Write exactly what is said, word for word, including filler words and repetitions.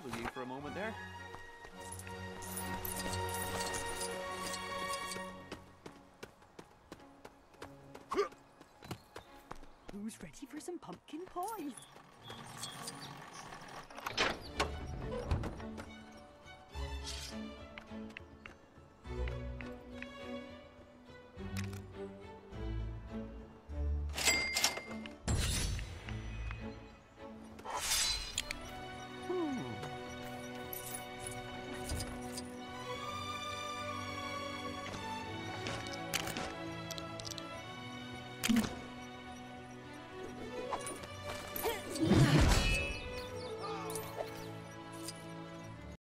with you for a moment there. Who's ready for some pumpkin pies?